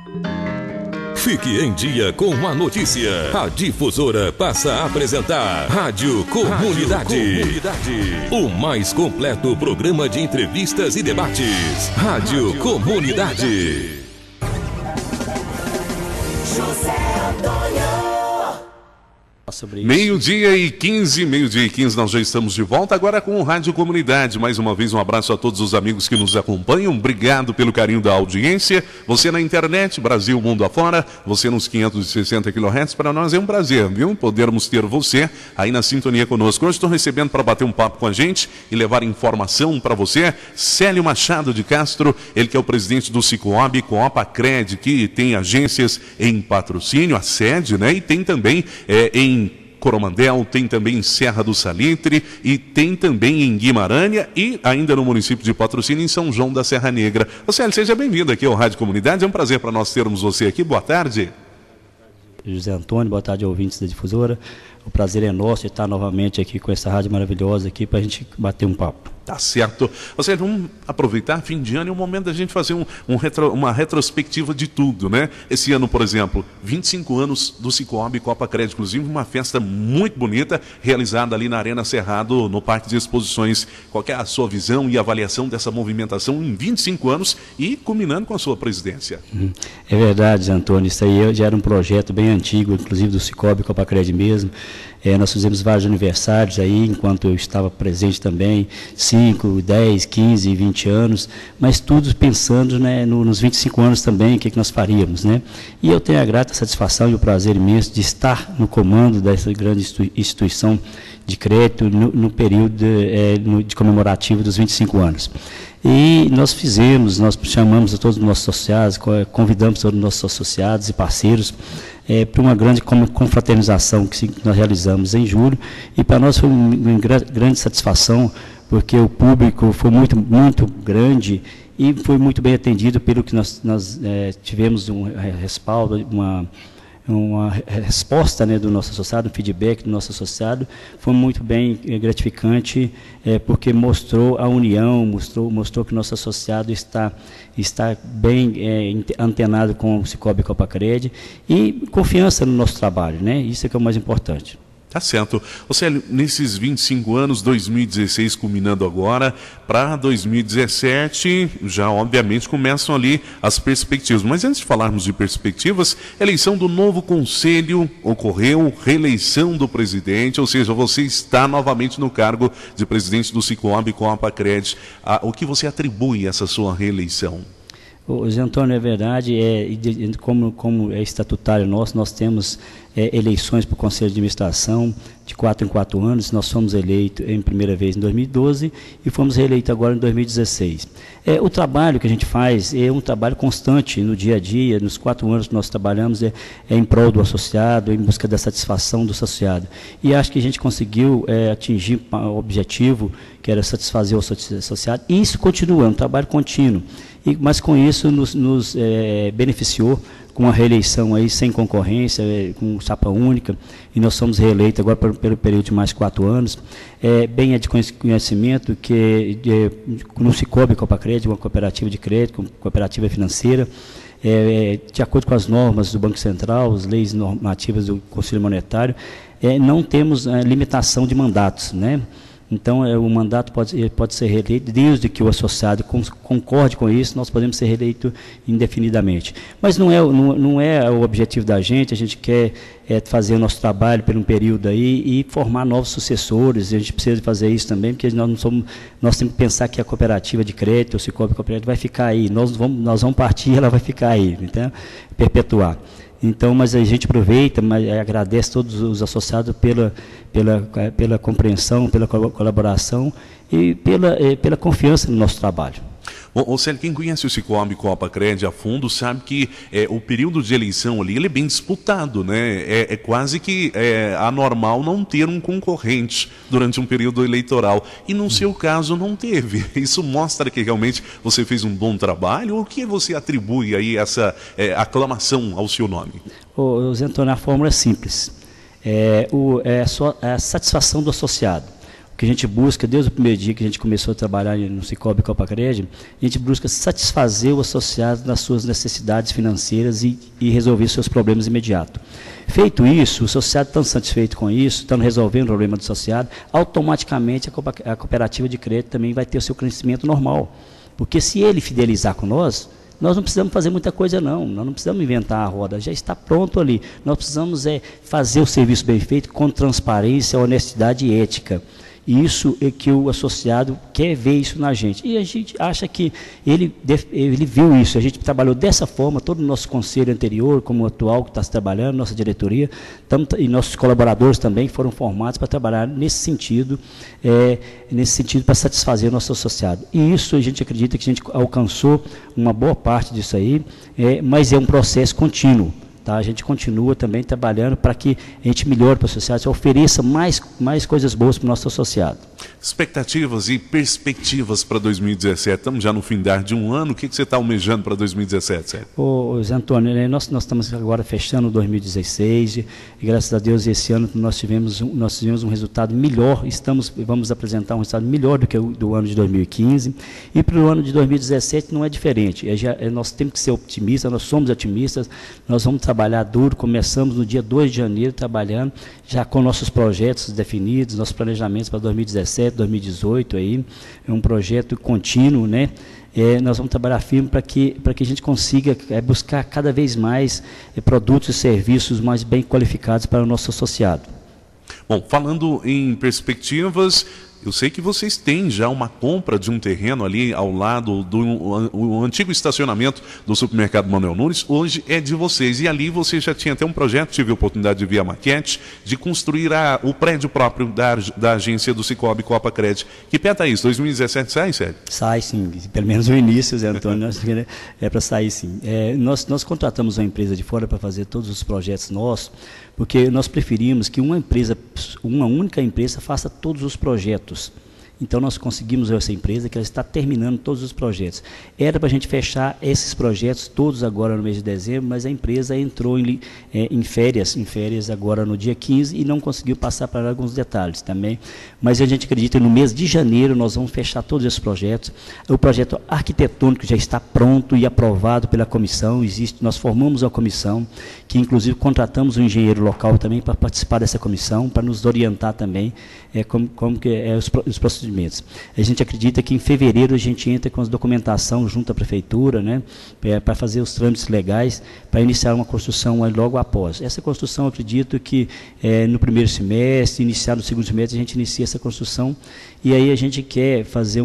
Fique em dia com a notícia. A Difusora passa a apresentar Rádio Comunidade. O mais completo programa de entrevistas e debates. Rádio Comunidade. José Antônio. Meio-dia e 15, nós já estamos de volta agora com o Rádio Comunidade. Mais uma vez um abraço a todos os amigos que nos acompanham, obrigado pelo carinho da audiência. Você na internet, Brasil, mundo afora, você nos 560 kHz, para nós é um prazer, viu? Podermos ter você aí na sintonia conosco. Hoje estou recebendo para bater um papo com a gente e levar informação para você, Célio Machado de Castro, ele que é o presidente do Cicobi, Coopacred, que tem agências em patrocínio, a sede, né? E tem também em Coromandel, tem também em Serra do Salitre e tem também em Guimarães e ainda no município de Patrocínio, em São João da Serra Negra. Célio, seja bem-vindo aqui ao Rádio Comunidade, é um prazer para nós termos você aqui. Boa tarde. José Antônio, boa tarde, ouvintes da Difusora. O prazer é nosso de estar novamente aqui com essa rádio maravilhosa aqui para a gente bater um papo. Tá certo. Vamos aproveitar, fim de ano, é o momento da gente fazer uma retrospectiva de tudo, né? Esse ano, por exemplo, 25 anos do Cicobi Coopacred, inclusive uma festa muito bonita, realizada ali na Arena Cerrado, no Parque de Exposições. Qual que é a sua visão e avaliação dessa movimentação em 25 anos e culminando com a sua presidência? É verdade, Antônio, isso aí já era um projeto bem antigo, inclusive do Cicobi Coopacred mesmo. Nós fizemos vários aniversários aí, enquanto eu estava presente também, 5, 10, 15 e 20 anos, mas tudo pensando, né, nos 25 anos também, o que nós faríamos, né? E eu tenho a grata satisfação e o prazer imenso de estar no comando dessa grande instituição de crédito no período de comemorativo dos 25 anos. E nós chamamos a todos os nossos associados, convidamos todos os nossos associados e parceiros para uma grande confraternização que nós realizamos em julho, e para nós foi uma grande satisfação, porque o público foi muito, muito grande e foi muito bem atendido pelo que nós tivemos um respaldo, uma resposta, né, do nosso associado, um feedback do nosso associado, foi muito bem gratificante, porque mostrou a união, mostrou que o nosso associado está bem antenado com o Cicobi Coopacred e confiança no nosso trabalho, né? Isso é que é o mais importante. Tá certo. Célio, nesses 25 anos, 2016 culminando agora, para 2017, já obviamente começam ali as perspectivas. Mas antes de falarmos de perspectivas, eleição do novo conselho ocorreu, reeleição do presidente, ou seja, você está novamente no cargo de presidente do Cicobi Coopacred. O que você atribui a essa sua reeleição? José Antônio, é verdade, como é estatutário nosso, nós temos eleições para o Conselho de Administração de 4 em 4 anos. Nós fomos eleitos em primeira vez em 2012 e fomos reeleitos agora em 2016. O trabalho que a gente faz é um trabalho constante no dia a dia, nos 4 anos que nós trabalhamos, em prol do associado, em busca da satisfação do associado. E acho que a gente conseguiu atingir o objetivo, que era satisfazer o associado, e isso continua, é um trabalho contínuo. Mas com isso nos beneficiou com a reeleição aí sem concorrência, com chapa única, e nós somos reeleitos agora pelo período de mais 4 anos. Bem é de conhecimento que no Cicobi Coopacred, uma cooperativa de crédito, uma cooperativa financeira, de acordo com as normas do Banco Central, as leis normativas do Conselho Monetário, não temos limitação de mandatos, né? Então, o mandato pode ser reeleito, desde que o associado concorde com isso, nós podemos ser reeleitos indefinidamente. Mas não é o objetivo da gente, a gente quer fazer o nosso trabalho por um período aí e formar novos sucessores, e a gente precisa fazer isso também, porque nós temos que pensar que a cooperativa de crédito, o Cicobi Cooperativa, vai ficar aí, nós vamos partir e ela vai ficar aí, então, perpetuar. Então, mas a gente aproveita, agradece todos os associados pela compreensão, pela colaboração e pela confiança no nosso trabalho. Célio, quem conhece o Cicobi Coopacred a fundo sabe que o período de eleição ali ele é bem disputado, né? É quase que anormal não ter um concorrente durante um período eleitoral. E no seu caso não teve. Isso mostra que realmente você fez um bom trabalho. O que você atribui aí essa aclamação ao seu nome? Zé Antônio, a fórmula é simples. A satisfação do associado. O que a gente busca, desde o primeiro dia que a gente começou a trabalhar no Sicoob Copacred, a gente busca satisfazer o associado nas suas necessidades financeiras e resolver seus problemas imediatos. Feito isso, o associado estando satisfeito com isso, estando resolvendo o problema do associado, automaticamente a cooperativa de crédito também vai ter o seu crescimento normal. Porque se ele fidelizar com nós não precisamos fazer muita coisa não, nós não precisamos inventar a roda, já está pronto ali. Nós precisamos fazer o serviço bem feito com transparência, honestidade e ética. E isso é que o associado quer ver isso na gente. E a gente acha que ele viu isso. A gente trabalhou dessa forma, todo o nosso conselho anterior, como o atual que está se trabalhando, nossa diretoria, e nossos colaboradores também foram formados para trabalhar nesse sentido para satisfazer o nosso associado. E isso a gente acredita que a gente alcançou uma boa parte disso aí, mas é um processo contínuo. Tá? A gente continua também trabalhando para que a gente melhore para o associado, ofereça mais coisas boas para o nosso associado. Expectativas e perspectivas para 2017. Estamos já no fim de um ano. O que você está almejando para 2017, Sérgio? Ô Zé Antônio, nós estamos agora fechando 2016 e graças a Deus esse ano nós tivemos um resultado melhor. Vamos apresentar um resultado melhor do que o do ano de 2015 e para o ano de 2017 não é diferente. Nós temos que ser otimistas, nós somos otimistas, nós vamos trabalhar duro. Começamos no dia 2 de janeiro trabalhando já com nossos projetos definidos, nossos planejamentos para 2017, 2018 aí, é um projeto contínuo, né? Nós vamos trabalhar firme para que a gente consiga buscar cada vez mais produtos e serviços mais bem qualificados para o nosso associado. Bom, falando em perspectivas, eu sei que vocês têm já uma compra de um terreno ali ao lado do antigo estacionamento do supermercado Manuel Nunes, hoje é de vocês. E ali você já tinha até um projeto, tive a oportunidade de ver a maquete, de construir o prédio próprio da agência do Sicoob Copacred. Que pé está isso? 2017 sai, Sérgio? Sai sim, pelo menos o início, Zé Antônio, é para sair sim. Nós contratamos uma empresa de fora para fazer todos os projetos nossos, porque nós preferimos que uma única empresa faça todos os projetos. Então nós conseguimos essa empresa que ela está terminando todos os projetos. Era para a gente fechar esses projetos todos agora no mês de dezembro, mas a empresa entrou em férias agora no dia 15 e não conseguiu passar para alguns detalhes também. Mas a gente acredita que no mês de janeiro nós vamos fechar todos esses projetos. O projeto arquitetônico já está pronto e aprovado pela comissão. Nós formamos uma comissão que inclusive contratamos um engenheiro local também para participar dessa comissão, para nos orientar também como que os procedimentos. A gente acredita que em fevereiro a gente entra com a documentação junto à prefeitura, né, para fazer os trâmites legais, para iniciar uma construção logo após. Essa construção, eu acredito que no primeiro semestre, iniciar no segundo semestre, a gente inicia essa construção, e aí a gente quer fazer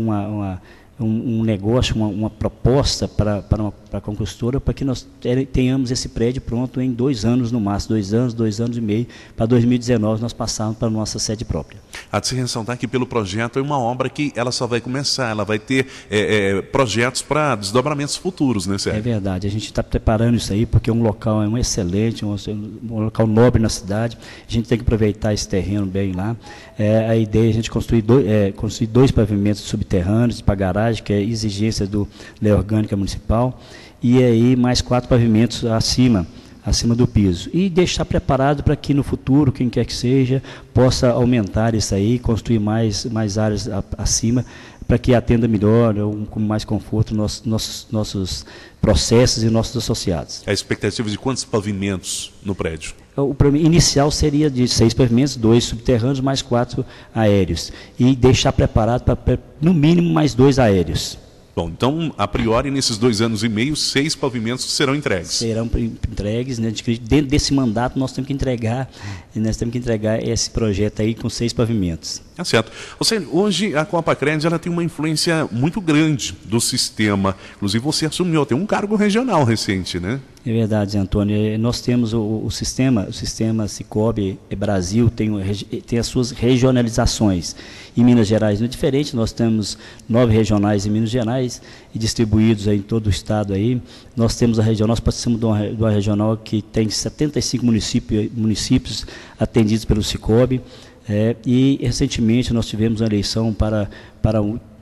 um negócio, uma proposta para a construtora, para que nós tenhamos esse prédio pronto em 2 anos no máximo, 2 anos e meio, para 2019 nós passarmos para a nossa sede própria. Há de se ressaltar que pelo projeto é uma obra que ela só vai começar, ela vai ter projetos para desdobramentos futuros, né, Sérgio? É verdade, a gente está preparando isso aí, porque um local excelente, um local nobre na cidade, a gente tem que aproveitar esse terreno bem lá. A ideia é a gente construir 2 pavimentos subterrâneos para garagem, que é exigência da Lei Orgânica Municipal, e aí mais 4 pavimentos acima do piso. E deixar preparado para que no futuro, quem quer que seja, possa aumentar isso aí, construir mais áreas acima, para que atenda melhor, com mais conforto, nossos processos e nossos associados. A expectativa de quantos pavimentos no prédio? O inicial seria de 6 pavimentos, 2 subterrâneos, mais 4 aéreos. E deixar preparado para, no mínimo, mais 2 aéreos. Bom, então, a priori, nesses 2 anos e meio, 6 pavimentos serão entregues. Serão entregues, né? Dentro desse mandato nós temos que entregar esse projeto aí com 6 pavimentos. É certo. Hoje a Copacred ela tem uma influência muito grande do sistema. Inclusive você assumiu, tem um cargo regional recente, né? É verdade, Antônio. Nós temos o sistema Sicoob Brasil tem as suas regionalizações. Em Minas Gerais não é diferente, nós temos 9 regionais em Minas Gerais e distribuídos aí em todo o estado aí. Nós temos a região, nós participamos de uma regional que tem 75 municípios atendidos pelo Sicoob. E recentemente nós tivemos uma eleição para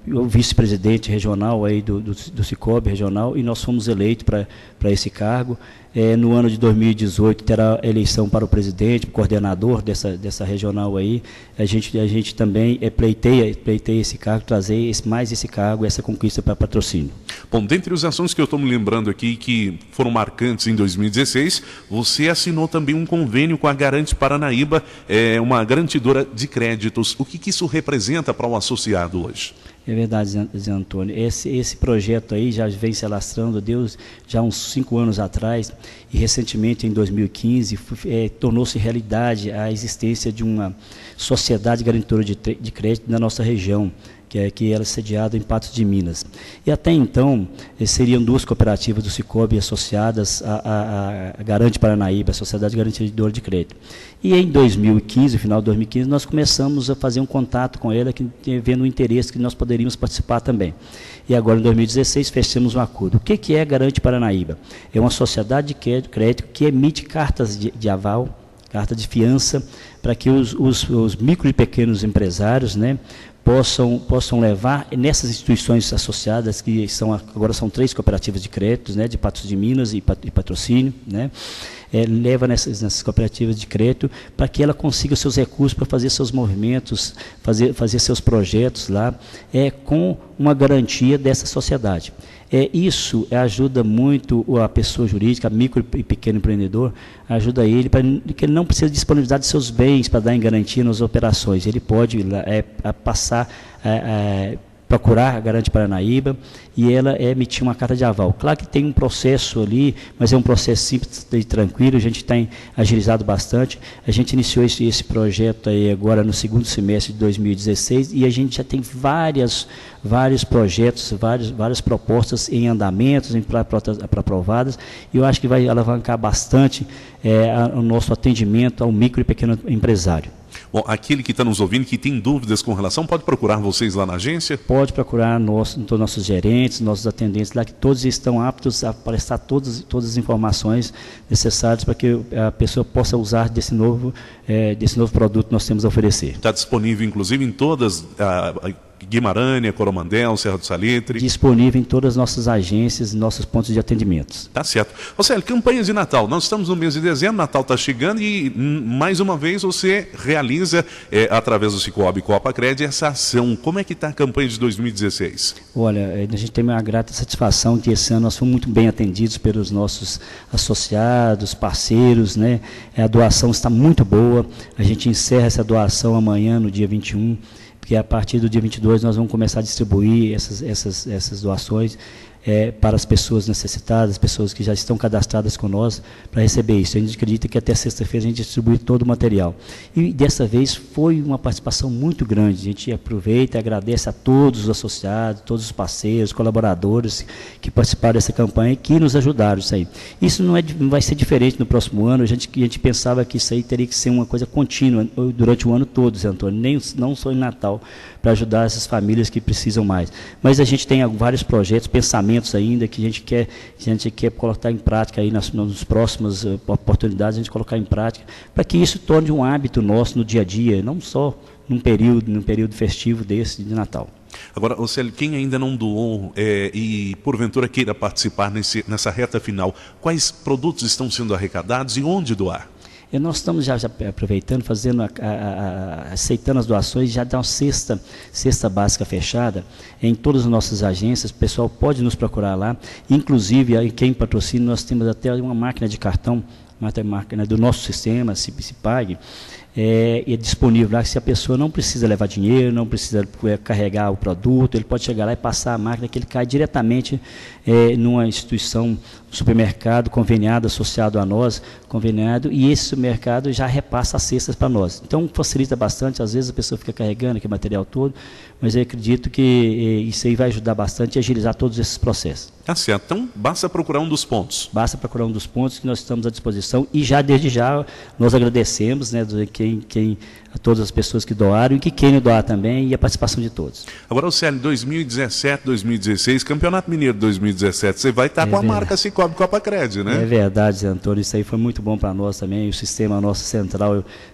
o vice-presidente regional aí do Cicobi regional, e nós fomos eleitos para esse cargo. No ano de 2018 terá eleição para o presidente, coordenador dessa regional aí. A gente também pleiteia esse cargo, trazer mais esse cargo, essa conquista para Patrocínio. Bom, dentre os assuntos que eu estou me lembrando aqui que foram marcantes em 2016, você assinou também um convênio com a Garante Paranaíba, uma garantidora de créditos. O que isso representa para o associado hoje? É verdade, Zé Antônio. Esse projeto aí já vem se alastrando, Deus, já há uns 5 anos atrás, e recentemente, em 2015, tornou-se realidade a existência de uma sociedade garantidora de crédito na nossa região, que era sediada em Patos de Minas. E até então, seriam 2 cooperativas do Cicobi associadas à Garante Paranaíba, a Sociedade Garantidora de Crédito. E em 2015, no final de 2015, nós começamos a fazer um contato com ela, vendo o interesse que nós poderíamos participar também. E agora, em 2016, fechamos um acordo. O que é a Garante Paranaíba? É uma sociedade de crédito que emite cartas de aval, carta de fiança, para que os micro e pequenos empresários, né, possam levar nessas instituições associadas, que agora são 3 cooperativas de créditos, né, de Patos de Minas e Patrocínio, né, leva nessas cooperativas de crédito para que ela consiga seus recursos para fazer seus movimentos, fazer seus projetos lá, com uma garantia dessa sociedade. Isso ajuda muito a pessoa jurídica, micro e pequeno empreendedor, ajuda ele, que ele não precisa disponibilizar de seus bens para dar em garantia nas operações. Ele pode passar, procurar a Garante Paranaíba e ela emitir uma carta de aval. Claro que tem um processo ali, mas é um processo simples e tranquilo, a gente tem agilizado bastante. A gente iniciou esse projeto aí agora no 2º semestre de 2016 e a gente já tem vários projetos, várias propostas em andamentos, para aprovadas, e eu acho que vai alavancar bastante o nosso atendimento ao micro e pequeno empresário. Bom, aquele que está nos ouvindo, que tem dúvidas com relação, pode procurar vocês lá na agência? Pode procurar nossos gerentes, nossos atendentes lá, que todos estão aptos a prestar todas as informações necessárias para que a pessoa possa usar desse novo produto que nós temos a oferecer. Está disponível, inclusive, em todas... Guimarães, Coromandel, Serra do Salitre. Disponível em todas as nossas agências e nossos pontos de atendimento. Tá certo. Célio, campanhas de Natal. Nós estamos no mês de dezembro, Natal está chegando e, mais uma vez, você realiza, através do Cicobi Copacred, essa ação. Como é que está a campanha de 2016? Olha, a gente tem uma grata satisfação que esse ano nós fomos muito bem atendidos pelos nossos associados, parceiros, né? A doação está muito boa. A gente encerra essa doação amanhã, no dia 21, porque a partir do dia 22 nós vamos começar a distribuir essas doações para as pessoas necessitadas, as pessoas que já estão cadastradas com nós para receber isso. A gente acredita que até sexta-feira a gente distribui todo o material. E dessa vez foi uma participação muito grande. A gente aproveita e agradece a todos os associados, todos os parceiros, colaboradores que participaram dessa campanha e que nos ajudaram isso aí. Isso não vai ser diferente no próximo ano. A gente pensava que isso aí teria que ser uma coisa contínua durante o ano todo, Zé Antônio, não só em Natal, para ajudar essas famílias que precisam mais. Mas a gente tem vários projetos, pensamentos ainda que a gente quer colocar em prática aí nas próximas oportunidades, a gente colocar em prática, para que isso torne um hábito nosso no dia a dia, não só num período festivo desse de Natal. Agora, Célio, quem ainda não doou e porventura queira participar nessa reta final, quais produtos estão sendo arrecadados e onde doar? Nós estamos já aproveitando, aceitando as doações, já dá uma cesta básica fechada em todas as nossas agências. O pessoal pode nos procurar lá, inclusive quem patrocina, nós temos até uma máquina de cartão, máquina do nosso sistema, Cipag, é disponível lá, que se a pessoa não precisa levar dinheiro, não precisa carregar o produto, ele pode chegar lá e passar a máquina, que ele cai diretamente numa instituição, supermercado conveniado, associado a nós, e esse supermercado já repassa as cestas para nós. Então facilita bastante, às vezes a pessoa fica carregando aquele material todo, mas eu acredito que isso aí vai ajudar bastante a agilizar todos esses processos. Tá certo, então basta procurar um dos pontos. Basta procurar um dos pontos que nós estamos à disposição e já desde já nós agradecemos, né, a todas as pessoas que doaram e que querem doar também e a participação de todos. Agora, Célio, 2017, 2016, Campeonato Mineiro 2017, você vai estar com a marca Cicobi Copacred, né? É verdade, Zé Antônio, isso aí foi muito bom para nós também, o sistema nosso central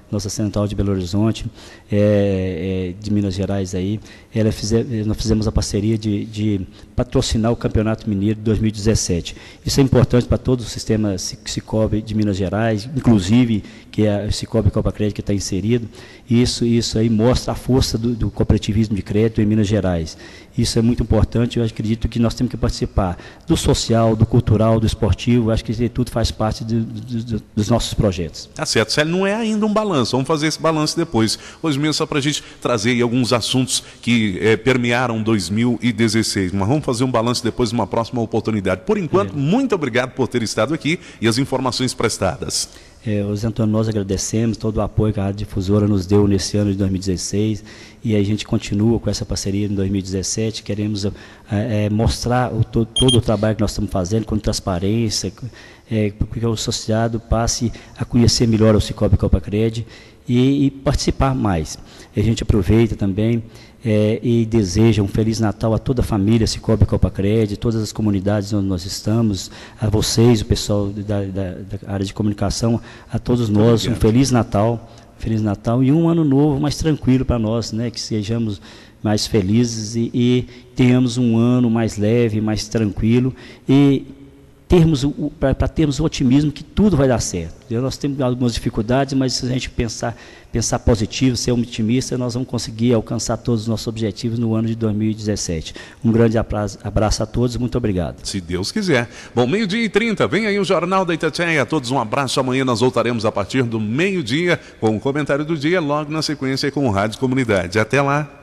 nossa central de Belo Horizonte, de Minas Gerais aí, nós fizemos a parceria de patrocinar o Campeonato Mineiro de 2017. Isso é importante para todo o sistema Cicobi de Minas Gerais, inclusive que é o Cicobi Copa Crédito que está inserido. Isso aí mostra a força do cooperativismo de crédito em Minas Gerais. Isso é muito importante, eu acredito que nós temos que participar do social, do cultural, do esportivo, acho que isso tudo faz parte dos nossos projetos. Tá certo, Célio, não é ainda um balanço, vamos fazer esse balanço depois. Hoje mesmo só para a gente trazer aí alguns assuntos que permearam 2016, mas vamos fazer um balanço depois numa próxima oportunidade. Por enquanto, muito obrigado por ter estado aqui e as informações prestadas. Zé Antônio, nós agradecemos todo o apoio que a Rádio Difusora nos deu nesse ano de 2016 e a gente continua com essa parceria em 2017. Queremos mostrar todo o trabalho que nós estamos fazendo com transparência, porque o associado passe a conhecer melhor o Cicobi Copa Crédito e participar mais. A gente aproveita também e deseja um Feliz Natal a toda a família Cicobi Copa Crédito, todas as comunidades onde nós estamos, a vocês, o pessoal da área de comunicação, a todos nós, um Feliz Natal e um ano novo mais tranquilo para nós, né? Que sejamos mais felizes e tenhamos um ano mais leve, mais tranquilo e para termos o otimismo que tudo vai dar certo. Nós temos algumas dificuldades, mas se a gente pensar positivo, ser otimista, nós vamos conseguir alcançar todos os nossos objetivos no ano de 2017. Um grande abraço a todos, muito obrigado. Se Deus quiser. Bom, 12h30, vem aí o Jornal da Itatiaia. A todos um abraço. Amanhã nós voltaremos a partir do meio-dia com o comentário do dia, logo na sequência com o Rádio Comunidade. Até lá.